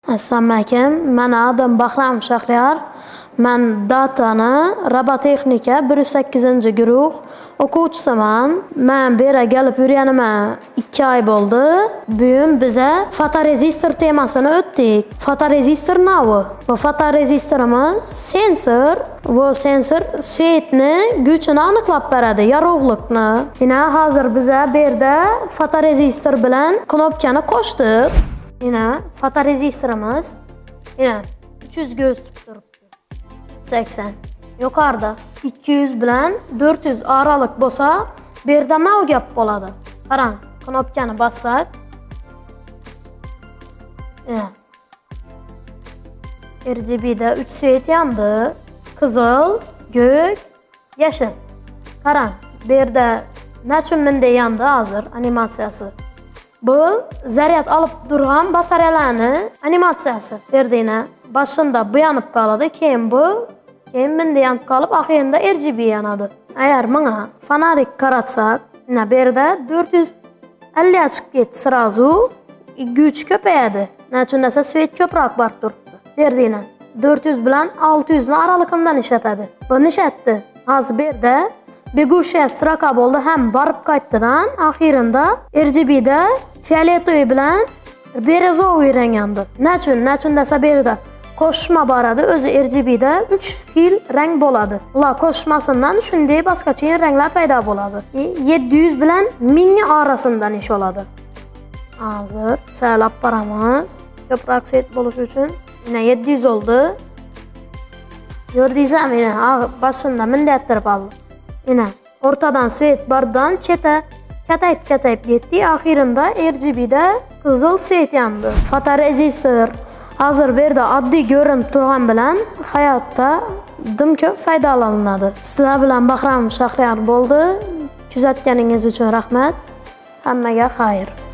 Assalomu alaykum. Men adım Bahram Shahriyar. Men datani robotexnika 108-guruh o'quvchisiman. Men bu yerga kelib yurganimga 2 oy bo'ldi. Bugun biza fotorezistor temasini o'tdik. Fotorezistor nima? Bu fotorezistorimiz sensor. Bu sensor svetni kuchini aniqlab beradi, yorug'likni. Yana hozir biza bu yerda fotorezistor bilan knopkani qo'shdik. Yana fotorezistorimiz 300 ga o'sib turibdi. 80. Yuqorida 200 bilan 400 oraliq bo'lsa, bu yerda nima gap bo'ladi? Qarang, knopkani bossak. RGB'da 3 svet yondi. Qizil, ko'k, yashil. Qarang, bu yerda nechun menda yondi hozir animatsiyasi. Bu zaryad olib turgan batareyalarni animatsiyasi. Berdina boshida bu yonib qoladi, keyin menda yonib qolib, oxirida RGB yonadi. Agar menga fonarik qaratsak, bu yerda 450 chiqib ketdi sirazu, kuch ko'payadi. Nechun desa svet ko'proq borib turibdi. Berdina 400 bilan 600 ni oraliqdan ishlatadi. Bu nishatdi. Hozir bu yerda begushiya stroka bo'ldi, ham borib qaytdidan oxirida RGB'da fioletoviy bilan berezoviy rang yondi. Nechun desa bu yerda qo'shma boradi, o'zi RGB'da 3 xil rang bo'ladi. Ular qo'shmasidan shunday boshqacha ranglar paydo bo'ladi. 700 bilan 1000 orasidan ish oladi. Hozir saylab boramiz. Ko'proq svet bo'lish uchun yana 700 oldi. Ko'rdingizmi? Mana boshida mendaytirib oldi. Yana o'rtadan svet bordan katayib ketdi. Oxirida RGB'da qizil svet yondi. Fotorezistor hozir bu yerda oddiy ko'rinib turgan bilan hayotda dim ko'p foydalaniladi. Sizlar bilan Bahram Shahriyar bo'ldi. Kuzatganingiz uchun rahmat. Hammaga xayr.